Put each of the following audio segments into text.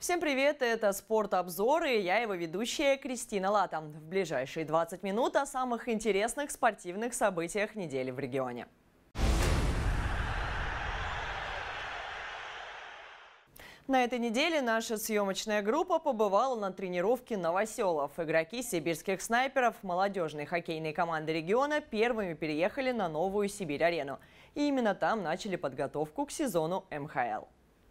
Всем привет, это «Спорт-обзор» и я его ведущая Кристина Лата. В ближайшие 20 минут о самых интересных спортивных событиях недели в регионе. На этой неделе наша съемочная группа побывала на тренировке новоселов. Игроки сибирских снайперов молодежной хоккейной команды региона первыми переехали на Новую Сибирь-арену. И именно там начали подготовку к сезону МХЛ.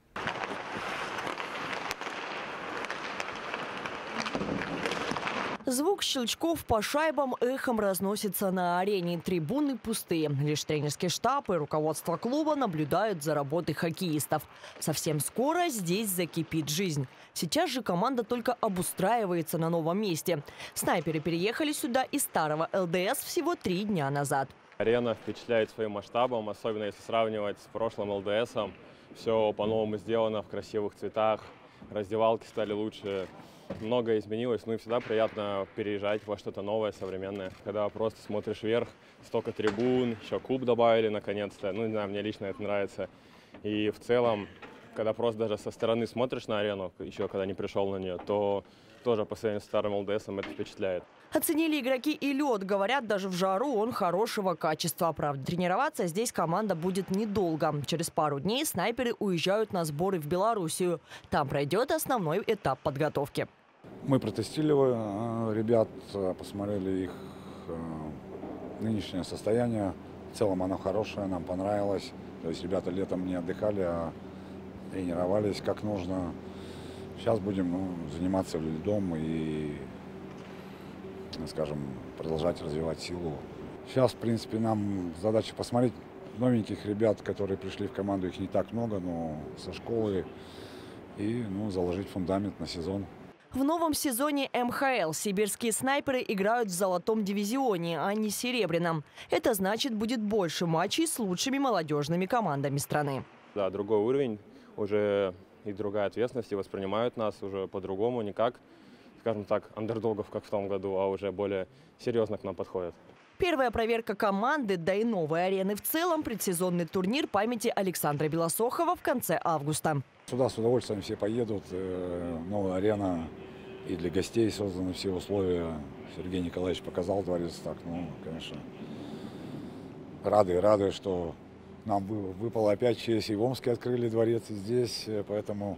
Звук щелчков по шайбам эхом разносится на арене. Трибуны пустые. Лишь тренерский штаб и руководство клуба наблюдают за работой хоккеистов. Совсем скоро здесь закипит жизнь. Сейчас же команда только обустраивается на новом месте. Снайперы переехали сюда из старого ЛДС всего 3 дня назад. Арена впечатляет своим масштабом, особенно если сравнивать с прошлым ЛДСом. Все по-новому сделано, в красивых цветах, раздевалки стали лучше. Многое изменилось, ну и всегда приятно переезжать во что-то новое, современное. Когда просто смотришь вверх, столько трибун, еще клуб добавили наконец-то. Ну, не знаю, мне лично это нравится. И в целом, когда просто даже со стороны смотришь на арену, еще когда не пришел на нее, то тоже по сравнению с старым ЛДСом это впечатляет. Оценили игроки и лед. Говорят, даже в жару он хорошего качества. Правда, тренироваться здесь команда будет недолго. Через пару дней снайперы уезжают на сборы в Белоруссию. Там пройдет основной этап подготовки. Мы протестировали ребят, посмотрели их нынешнее состояние. В целом оно хорошее, нам понравилось. То есть ребята летом не отдыхали, а тренировались как нужно. Сейчас будем заниматься льдом и, скажем, продолжать развивать силу. Сейчас, в принципе, нам задача посмотреть новеньких ребят, которые пришли в команду. Их не так много, но со школы. И заложить фундамент на сезон. В новом сезоне МХЛ сибирские снайперы играют в золотом дивизионе, а не серебряном. Это значит, будет больше матчей с лучшими молодежными командами страны. Да, другой уровень, уже и другая ответственность, и воспринимают нас уже по-другому, не как, скажем так, андердогов, как в том году, а уже более серьезно к нам подходят. Первая проверка команды, да и новой арены в целом, предсезонный турнир памяти Александра Белосохова в конце августа. Сюда с удовольствием все поедут. Новая арена, и для гостей созданы все условия. Сергей Николаевич показал дворец так, конечно, рады, что нам выпало опять честь. И в Омске открыли дворец, и здесь, поэтому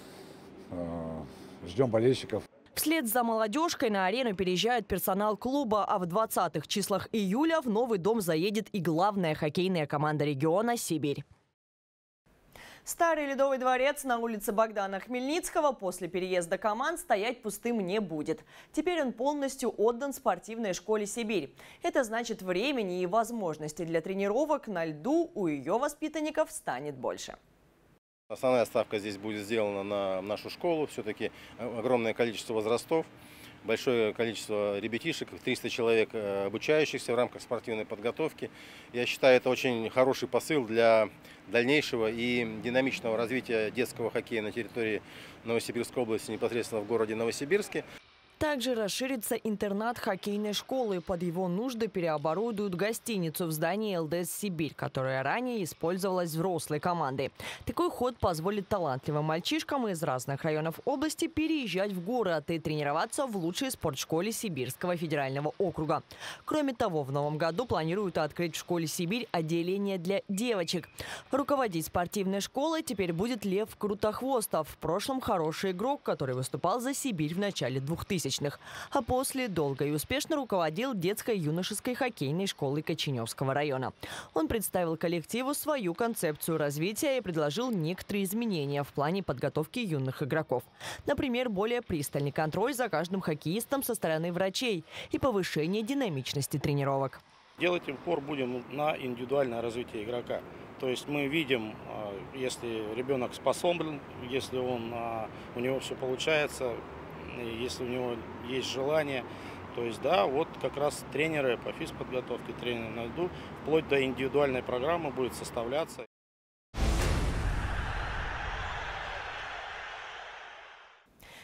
ждем болельщиков. Вслед за молодежкой на арену переезжает персонал клуба, а в 20-х числах июля в новый дом заедет и главная хоккейная команда региона «Сибирь». Старый Ледовый дворец на улице Богдана Хмельницкого после переезда команд стоять пустым не будет. Теперь он полностью отдан спортивной школе «Сибирь». Это значит, времени и возможностей для тренировок на льду у ее воспитанников станет больше. Основная ставка здесь будет сделана на нашу школу. Все-таки огромное количество возрастов, большое количество ребятишек, 300 человек обучающихся в рамках спортивной подготовки. Я считаю, это очень хороший посыл для дальнейшего и динамичного развития детского хоккея на территории Новосибирской области, непосредственно в городе Новосибирске. Также расширится интернат хоккейной школы. Под его нужды переоборудуют гостиницу в здании ЛДС «Сибирь», которая ранее использовалась взрослой командой. Такой ход позволит талантливым мальчишкам из разных районов области переезжать в город и тренироваться в лучшей спортшколе Сибирского федерального округа. Кроме того, в новом году планируют открыть в школе «Сибирь» отделение для девочек. Руководить спортивной школой теперь будет Лев Крутохвостов. В прошлом хороший игрок, который выступал за «Сибирь» в начале 2000-х. А после долго и успешно руководил детской юношеской хоккейной школой Коченевского района. Он представил коллективу свою концепцию развития и предложил некоторые изменения в плане подготовки юных игроков. Например, более пристальный контроль за каждым хоккеистом со стороны врачей и повышение динамичности тренировок. Делать упор будем на индивидуальное развитие игрока. То есть мы видим, если ребенок способен, если у него все получается, если у него есть желание, то есть да, вот как раз тренеры по физподготовке, тренеры на льду, вплоть до индивидуальной программы будет составляться.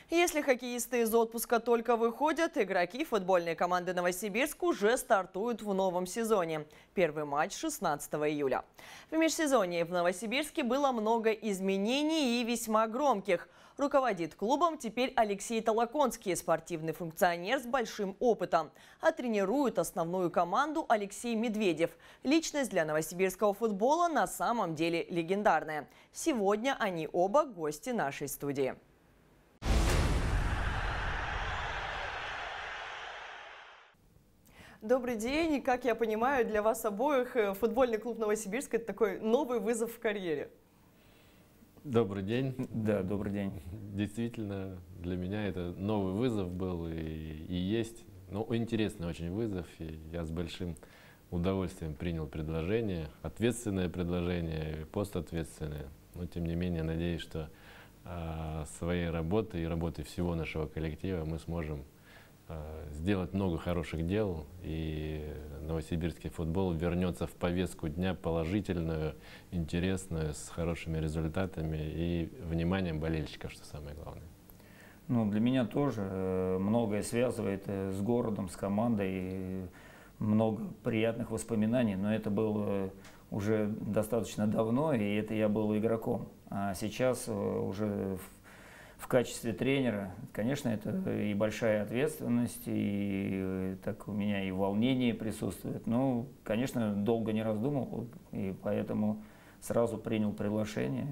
Если хоккеисты из отпуска только выходят, игроки футбольной команды «Новосибирск» уже стартуют в новом сезоне. Первый матч 16 июля. В межсезонье в Новосибирске было много изменений и весьма громких. Руководит клубом теперь Алексей Толоконский, спортивный функционер с большим опытом. А тренирует основную команду Алексей Медведев. Личность для новосибирского футбола на самом деле легендарная. Сегодня они оба гости нашей студии. Добрый день. Как я понимаю, для вас обоих футбольный клуб «Новосибирск» – это такой новый вызов в карьере. Добрый день. Да, добрый день. Действительно, для меня это новый вызов был и есть. Но интересный очень вызов, и я с большим удовольствием принял предложение. Ответственное предложение, постответственное. Но тем не менее, надеюсь, что своей работой и работой всего нашего коллектива мы сможем сделать много хороших дел, и новосибирский футбол вернется в повестку дня положительную, интересную, с хорошими результатами и вниманием болельщиков, что самое главное. Ну, для меня тоже многое связывает с городом, с командой, много приятных воспоминаний, но это было уже достаточно давно, и это я был игроком. А сейчас уже в качестве тренера, конечно, это и большая ответственность, и так у меня и волнение присутствует. Ну, конечно, долго не раздумывал, и поэтому сразу принял приглашение.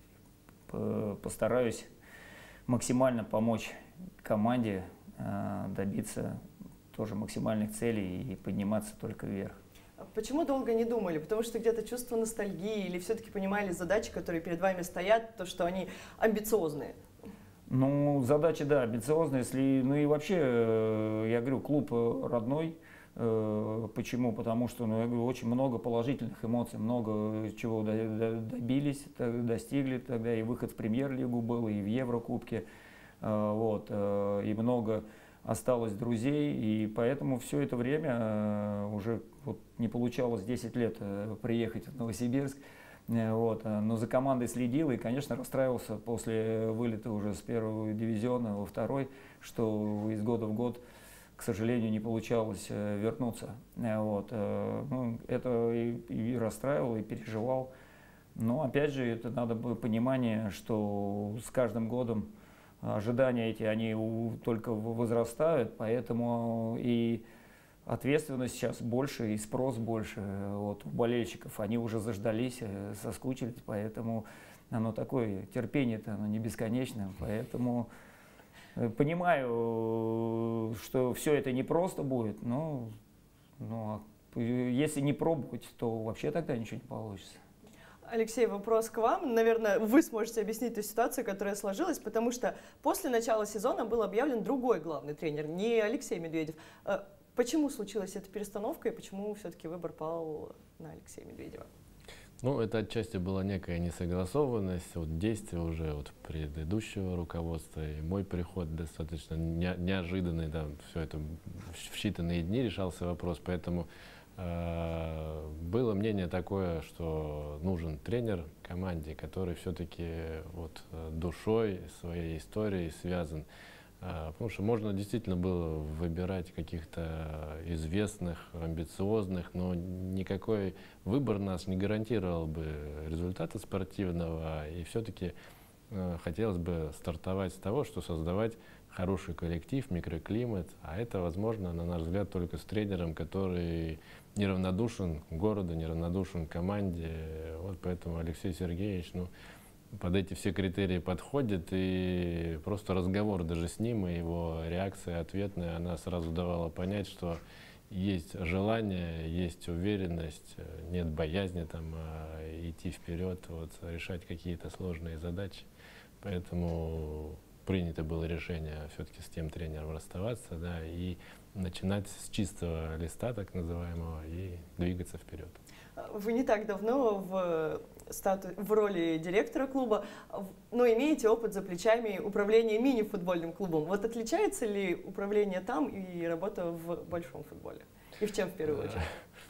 Постараюсь максимально помочь команде добиться тоже максимальных целей и подниматься только вверх. Почему долго не думали? Потому что где-то чувство ностальгии или все-таки понимали задачи, которые перед вами стоят, то, что они амбициозные? Ну, задачи, да, амбициозные. Ну и вообще, я говорю, клуб родной. Почему? Потому что, ну, я говорю, очень много положительных эмоций, много чего добились, достигли. Тогда и выход в премьер-лигу был, и в Еврокубке. Вот, и много осталось друзей. И поэтому все это время уже вот не получалось 10 лет приехать в Новосибирск. Вот, но за командой следил и, конечно, расстраивался после вылета уже с первого дивизиона во второй, что из года в год, к сожалению, не получалось вернуться. Вот, ну, это и расстраивал, и переживал. Но, опять же, это надо было понимание, что с каждым годом ожидания эти, они только возрастают, поэтому и ответственность сейчас больше, и спрос больше вот, у болельщиков. Они уже заждались, соскучились, поэтому оно такое, терпение-то оно не бесконечное. Поэтому понимаю, что все это непросто будет, но если не пробовать, то вообще тогда ничего не получится. Алексей, вопрос к вам. Наверное, вы сможете объяснить ту ситуацию, которая сложилась, потому что после начала сезона был объявлен другой главный тренер, не Алексей Медведев. Почему случилась эта перестановка и почему все-таки выбор пал на Алексея Медведева? Ну, это отчасти была некая несогласованность от действия уже от предыдущего руководства. И мой приход достаточно неожиданный, да, все это в считанные дни решался вопрос. Поэтому было мнение такое, что нужен тренер команде, который все-таки вот душой своей историей связан. Потому что можно действительно было выбирать каких-то известных, амбициозных, но никакой выбор нас не гарантировал бы результата спортивного. И все-таки хотелось бы стартовать с того, что создавать хороший коллектив, микроклимат. А это возможно, на наш взгляд, только с тренером, который неравнодушен городу, неравнодушен команде. Вот поэтому Алексей Сергеевич, под эти все критерии подходит, и просто разговор даже с ним, и его реакция ответная, она сразу давала понять, что есть желание, есть уверенность, нет боязни идти вперед, вот, решать какие-то сложные задачи. Поэтому принято было решение все-таки с тем тренером расставаться, да, и начинать с чистого листа, так называемого, и двигаться вперед. Вы не так давно в роли директора клуба, но имеете опыт за плечами управления мини-футбольным клубом. Вот отличается ли управление там и работа в большом футболе? И в чем в первую очередь?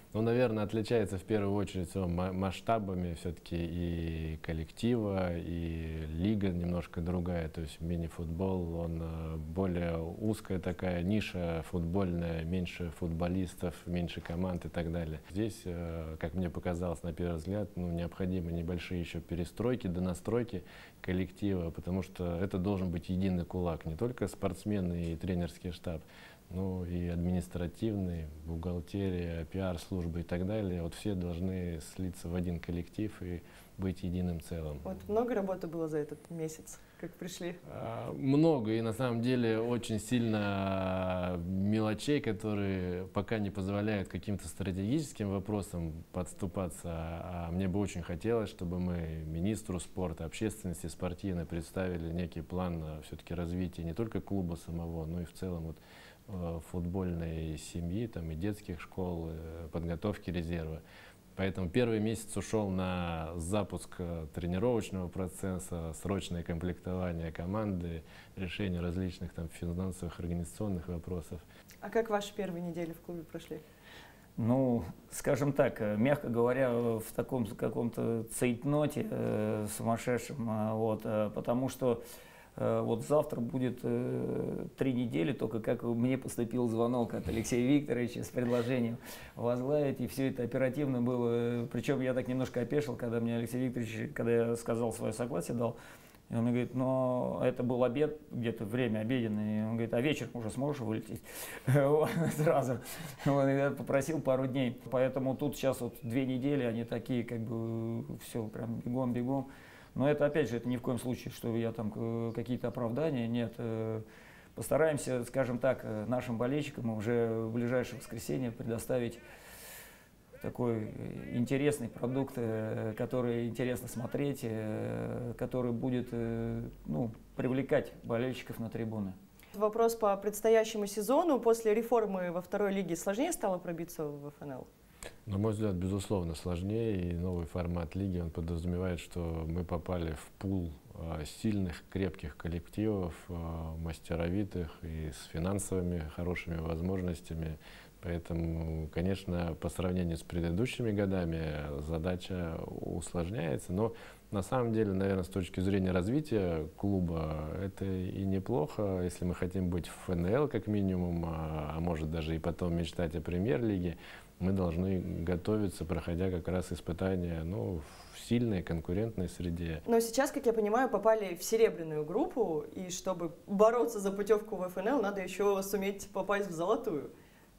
Ну, наверное, отличается в первую очередь масштабами все-таки и коллектива, и лига немножко другая. То есть мини-футбол, он более узкая такая ниша футбольная, меньше футболистов, меньше команд и так далее. Здесь, как мне показалось на первый взгляд, ну, необходимы небольшие еще перестройки, донастройки коллектива, потому что это должен быть единый кулак, не только спортсмены и тренерский штаб, ну и административный, бухгалтерия, пиар-службы и так далее. Вот все должны слиться в один коллектив и быть единым целым. Вот много работы было за этот месяц, как пришли? Много, и на самом деле очень сильно мелочей, которые пока не позволяют каким-то стратегическим вопросам подступаться. А мне бы очень хотелось, чтобы мы министру спорта, общественности спортивной представили некий план все-таки развития не только клуба самого, но и в целом вот футбольной семьи, там, и детских школ, подготовки резерва. Поэтому первый месяц ушел на запуск тренировочного процесса, срочное комплектование команды, решение различных там финансовых, организационных вопросов. А как ваши первые недели в клубе прошли? Ну, скажем так, мягко говоря, в таком каком-то цейтноте сумасшедшем, вот, потому что вот завтра будет 3 недели, только как мне поступил звонок от Алексея Викторовича с предложением возглавить, и все это оперативно было. Причем я так немножко опешил, когда мне Алексей Викторович, когда я сказал свое согласие, дал, и он мне говорит, но это был обед, где-то время обеденное, и он говорит, а вечером уже сможешь вылететь? Сразу. Я попросил пару дней. Поэтому тут сейчас вот 2 недели, они такие, как бы, все прям бегом-бегом. Но это, опять же, это ни в коем случае, что я там какие-то оправдания, нет. Постараемся, скажем так, нашим болельщикам уже в ближайшее воскресенье предоставить такой интересный продукт, который интересно смотреть, который будет, ну, привлекать болельщиков на трибуны. Вопрос по предстоящему сезону. После реформы во второй лиге сложнее стало пробиться в ФНЛ? На мой взгляд, безусловно, сложнее, и новый формат лиги, он подразумевает, что мы попали в пул сильных, крепких коллективов, мастеровитых и с финансовыми хорошими возможностями. Поэтому, конечно, по сравнению с предыдущими годами задача усложняется, но на самом деле, наверное, с точки зрения развития клуба это и неплохо, если мы хотим быть в ФНЛ как минимум, а может даже и потом мечтать о премьер-лиге. Мы должны готовиться, проходя как раз испытания, ну, в сильной конкурентной среде. Но сейчас, как я понимаю, попали в серебряную группу, и чтобы бороться за путевку в ФНЛ, надо еще суметь попасть в золотую.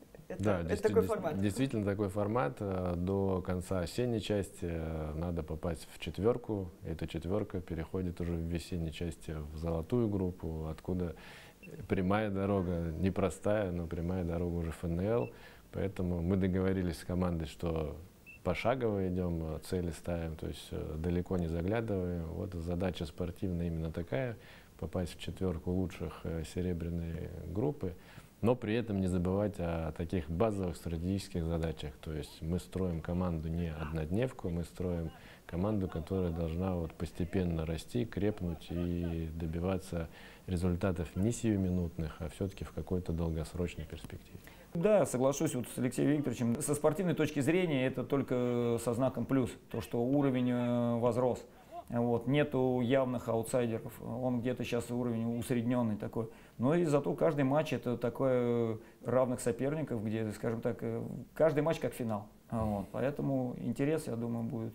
Это такой формат. Действительно такой формат. До конца осенней части надо попасть в 4. Эта 4 переходит уже в весенней части в золотую группу, откуда прямая дорога, непростая, но прямая дорога уже в ФНЛ. Поэтому мы договорились с командой, что пошагово идем, цели ставим, то есть далеко не заглядываем. Вот задача спортивная именно такая, попасть в 4 лучших серебряной группы, но при этом не забывать о таких базовых стратегических задачах. То есть мы строим команду не однодневку, мы строим команду, которая должна вот постепенно расти, крепнуть и добиваться результатов не сиюминутных, а все-таки в какой-то долгосрочной перспективе. Да, соглашусь вот с Алексеем Викторовичем. Со спортивной точки зрения это только со знаком плюс, то, что уровень возрос. Вот, нету явных аутсайдеров, он где-то сейчас уровень усредненный такой. Но и зато каждый матч это такой равных соперников, где, скажем так, каждый матч как финал. Вот, поэтому интерес, я думаю, будет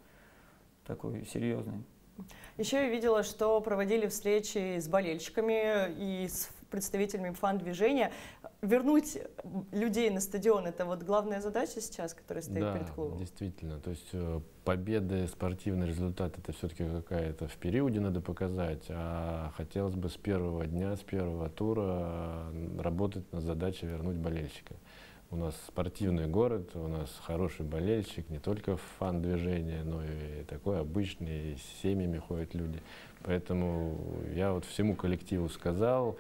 такой серьезный. Еще я видела, что проводили встречи с болельщиками и с представителями фан-движения. Вернуть людей на стадион – это вот главная задача сейчас, которая стоит перед клубом? Да, действительно. То есть победы, спортивный результат – это все-таки какая-то в периоде надо показать. А хотелось бы с первого дня, с первого тура работать над задачей вернуть болельщика. У нас спортивный город, у нас хороший болельщик, не только фан-движение, но и такой обычный, с семьями ходят люди. Поэтому я вот всему коллективу сказал,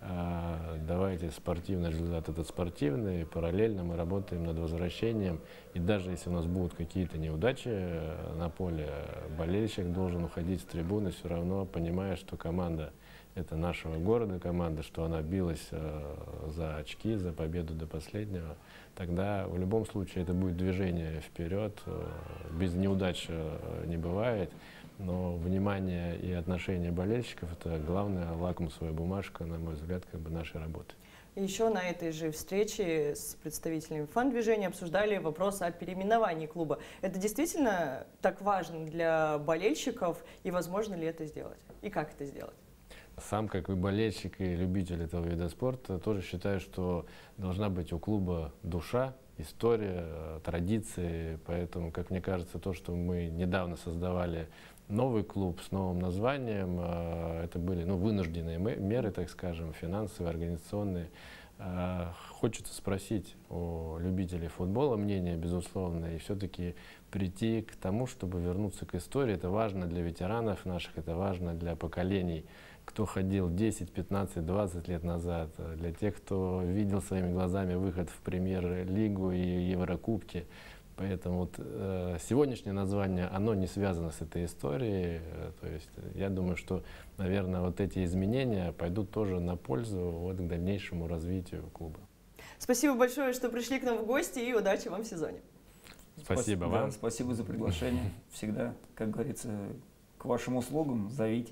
давайте спортивный результат этот спортивный, параллельно мы работаем над возвращением. И даже если у нас будут какие-то неудачи на поле, болельщик должен уходить с трибуны все равно, понимая, что команда это нашего города команда, что она билась за очки, за победу до последнего, тогда в любом случае это будет движение вперед. Без неудач не бывает, но внимание и отношение болельщиков — это главная лакмусовая бумажка, на мой взгляд, как бы нашей работы. Еще на этой же встрече с представителями фан-движения обсуждали вопрос о переименовании клуба. Это действительно так важно для болельщиков, и возможно ли это сделать? И как это сделать? Сам, как и болельщик, и любитель этого вида спорта, тоже считаю, что должна быть у клуба душа, история, традиции. Поэтому, как мне кажется, то, что мы недавно создавали новый клуб с новым названием, это были вынужденные меры, так скажем, финансовые, организационные. Хочется спросить у любителей футбола мнение, безусловно, и все-таки прийти к тому, чтобы вернуться к истории. Это важно для ветеранов наших, это важно для поколений, кто ходил 10, 15, 20 лет назад, для тех, кто видел своими глазами выход в премьер-лигу и Еврокубки. Поэтому вот, сегодняшнее название, оно не связано с этой историей. То есть я думаю, что, наверное, вот эти изменения пойдут тоже на пользу вот, к дальнейшему развитию клуба. Спасибо большое, что пришли к нам в гости, и удачи вам в сезоне. Спасибо вам. Да, спасибо за приглашение. Всегда, как говорится, к вашим услугам зовите.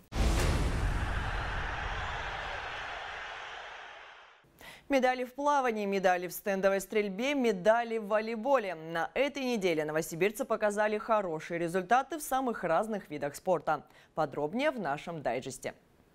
Медали в плавании, медали в стендовой стрельбе, медали в волейболе. На этой неделе новосибирцы показали хорошие результаты в самых разных видах спорта. Подробнее в нашем дайджесте.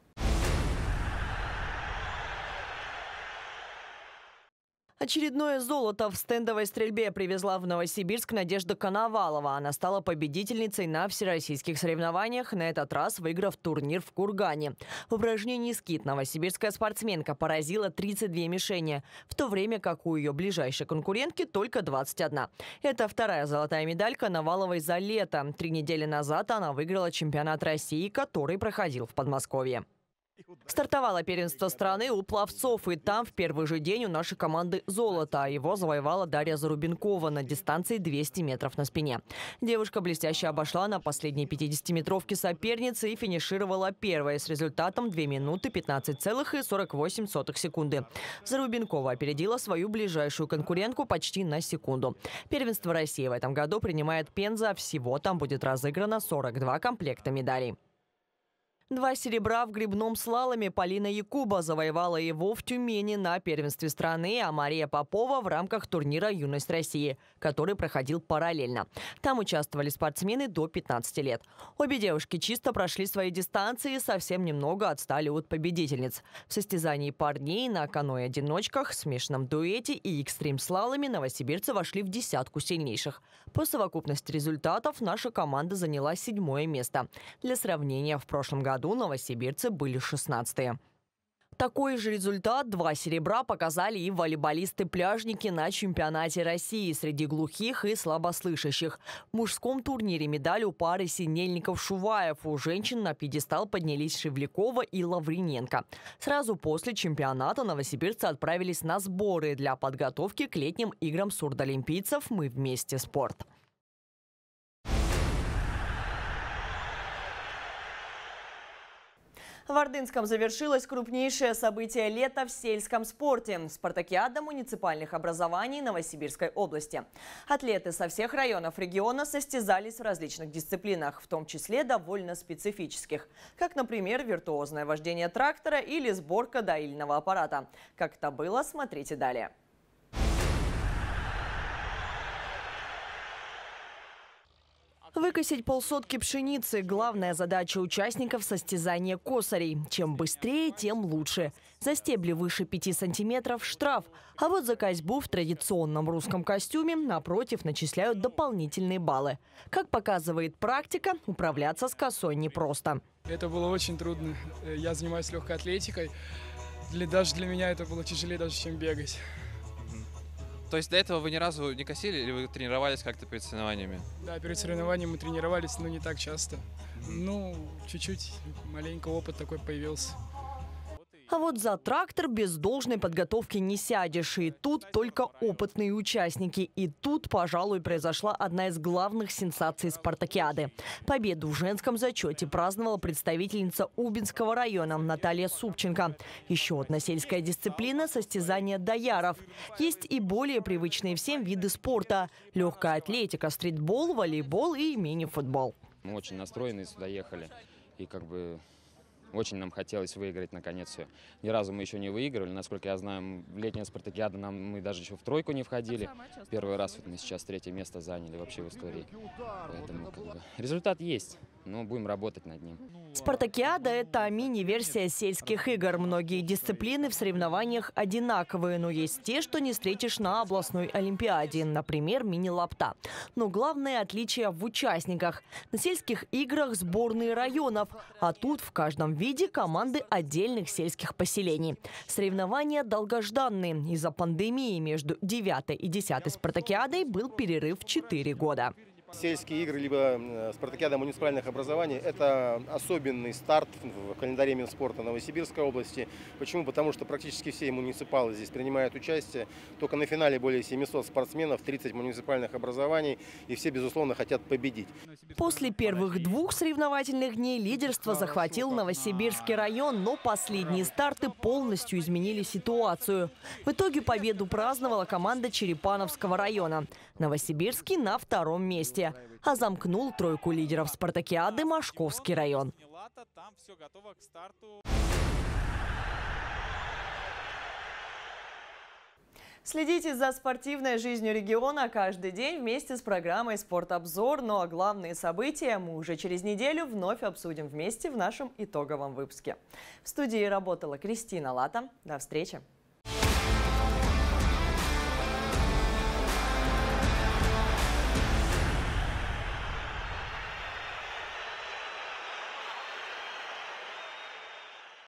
Очередное золото в стендовой стрельбе привезла в Новосибирск Надежда Коновалова. Она стала победительницей на всероссийских соревнованиях, на этот раз выиграв турнир в Кургане. В упражнении скит новосибирская спортсменка поразила 32 мишени, в то время как у ее ближайшей конкурентки только 21. Это вторая золотая медаль Коноваловой за лето. 3 недели назад она выиграла чемпионат России, который проходил в Подмосковье. Стартовало первенство страны у пловцов, и там в первый же день у нашей команды золото. Его завоевала Дарья Зарубенкова на дистанции 200 метров на спине. Девушка блестяще обошла на последней 50-метровке соперницы и финишировала первой с результатом 2 минуты 15,48 секунды. Зарубенкова опередила свою ближайшую конкурентку почти на секунду. Первенство России в этом году принимает Пенза. Всего там будет разыграно 42 комплекта медалей. 2 серебра в гребном слаломе Полина Якуба завоевала его в Тюмени на первенстве страны, а Мария Попова в рамках турнира «Юность России», который проходил параллельно. Там участвовали спортсмены до 15 лет. Обе девушки чисто прошли свои дистанции и совсем немного отстали от победительниц. В состязании парней на каноэ-одиночках, смешанном дуэте и экстрим-слаломе новосибирцы вошли в десятку сильнейших. По совокупности результатов наша команда заняла 7-е место. Для сравнения, в прошлом году новосибирцы были 16-е. Такой же результат, 2 серебра, показали и волейболисты-пляжники на чемпионате России среди глухих и слабослышащих. В мужском турнире медаль у пары Синельников-Шуваев. У женщин на пьедестал поднялись Шевлякова и Лавриненко. Сразу после чемпионата новосибирцы отправились на сборы для подготовки к летним играм сурдоолимпийцев «Мы вместе спорт». В Ордынском завершилось крупнейшее событие лета в сельском спорте – спартакиада муниципальных образований Новосибирской области. Атлеты со всех районов региона состязались в различных дисциплинах, в том числе довольно специфических, как, например, виртуозное вождение трактора или сборка доильного аппарата. Как это было, смотрите далее. Выкосить полсотки пшеницы – главная задача участников состязания косарей. Чем быстрее, тем лучше. За стебли выше 5 сантиметров – штраф. А вот за косьбу в традиционном русском костюме, напротив, начисляют дополнительные баллы. Как показывает практика, управляться с косой непросто. Это было очень трудно. Я занимаюсь легкой атлетикой. Даже для меня это было тяжелее, даже чем бегать. То есть до этого вы ни разу не косили или вы тренировались как-то перед соревнованиями? Да, перед соревнованиями мы тренировались, но не так часто. Ну, чуть-чуть, маленько опыт такой появился. А вот за трактор без должной подготовки не сядешь. И тут только опытные участники. И тут, пожалуй, произошла одна из главных сенсаций спартакиады. Победу в женском зачете праздновала представительница Убинского района Наталья Супченко. Еще одна сельская дисциплина – состязания дояров. Есть и более привычные всем виды спорта – легкая атлетика, стритбол, волейбол и мини-футбол. Мы очень настроены сюда ехали. И очень нам хотелось выиграть наконец все. Ни разу мы еще не выигрывали. Насколько я знаю, летняя спартакиада мы даже еще в тройку не входили. Первый раз мы сейчас 3-е место заняли вообще в истории. Поэтому результат есть, но будем работать над ним. Спартакиада – это мини-версия сельских игр. Многие дисциплины в соревнованиях одинаковые, но есть те, что не встретишь на областной олимпиаде. Например, мини-лапта. Но главное отличие в участниках. На сельских играх сборные районов, а тут в каждом виде команды отдельных сельских поселений. Соревнования долгожданные. Из-за пандемии между 9-й и 10-й спартакиадой был перерыв в 4 года. Сельские игры, либо спартакиада муниципальных образований – это особенный старт в календаре Минспорта Новосибирской области. Почему? Потому что практически все муниципалы здесь принимают участие. Только на финале более 700 спортсменов, 30 муниципальных образований, и все, безусловно, хотят победить. После первых 2 соревновательных дней лидерство захватил Новосибирский район, но последние старты полностью изменили ситуацию. В итоге победу праздновала команда Черепановского района. Новосибирский на 2-м месте. А замкнул тройку лидеров спартакиады Машковский район. Следите за спортивной жизнью региона каждый день вместе с программой «Спортобзор». Ну а главные события мы уже через неделю вновь обсудим вместе в нашем итоговом выпуске. В студии работала Кристина Лата. До встречи!